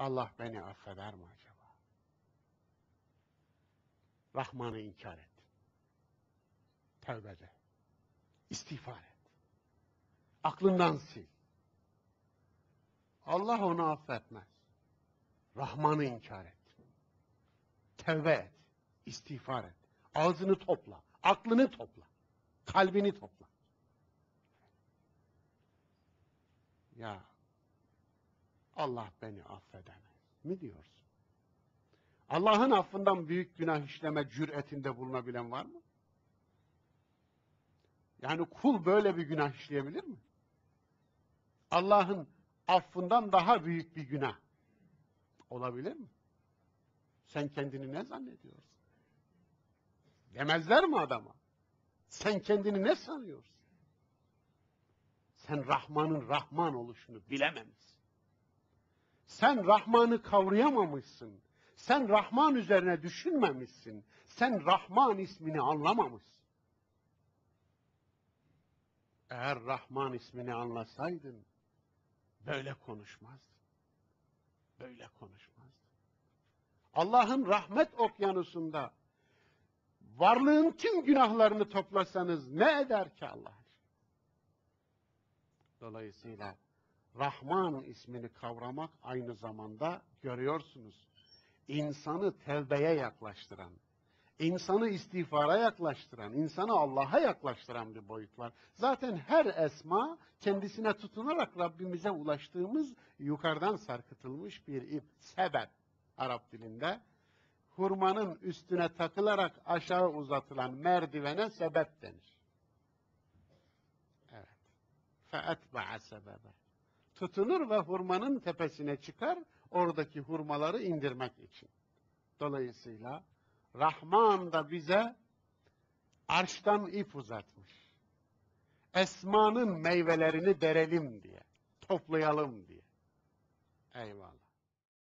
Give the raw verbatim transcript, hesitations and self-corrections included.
Allah beni affeder mi acaba? Rahman'ı inkar et. Tevbe de. İstiğfar et. Aklından sil. Allah onu affetmez. Rahman'ı inkar et. Tevbe et. İstiğfar et. Ağzını topla. Aklını topla. Kalbini topla. Ya Allah beni affedemez mi diyorsun? Allah'ın affından büyük günah işleme cüretinde bulunabilen var mı? Yani kul böyle bir günah işleyebilir mi? Allah'ın affından daha büyük bir günah olabilir mi? Sen kendini ne zannediyorsun? Demezler mi adama? Sen kendini ne sanıyorsun? Sen Rahman'ın Rahman oluşunu bilememişsin. Sen Rahman'ı kavrayamamışsın. Sen Rahman üzerine düşünmemişsin. Sen Rahman ismini anlamamışsın. Eğer Rahman ismini anlasaydın, böyle konuşmazdın. Böyle konuşmazdın. Allah'ın rahmet okyanusunda varlığın tüm günahlarını toplasanız ne eder ki Allah? Dolayısıyla Rahman ismini kavramak aynı zamanda görüyorsunuz, insanı tevbeye yaklaştıran, insanı istiğfara yaklaştıran, insanı Allah'a yaklaştıran bir boyut var. Zaten her esma kendisine tutunarak Rabbimize ulaştığımız yukarıdan sarkıtılmış bir ip, sebep Arap dilinde. Hurmanın üstüne takılarak aşağı uzatılan merdivene sebep denir. Evet. فَاَتْبَعَ sebebe. Tutunur ve hurmanın tepesine çıkar, oradaki hurmaları indirmek için. Dolayısıyla Rahman da bize arştan ip uzatmış. Esmanın meyvelerini derelim diye, toplayalım diye. Eyvallah.